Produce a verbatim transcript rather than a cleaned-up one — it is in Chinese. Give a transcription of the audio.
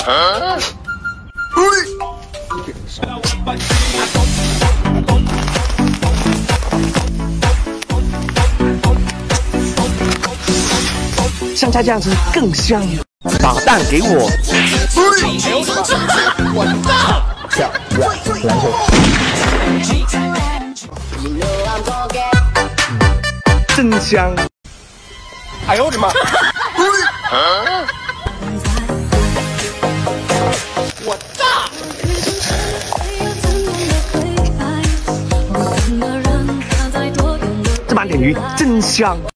啊、像它这样子更香。把蛋给我。我大。跳篮球。真香。哎呦我的妈！啊、我大。这满点鱼真香。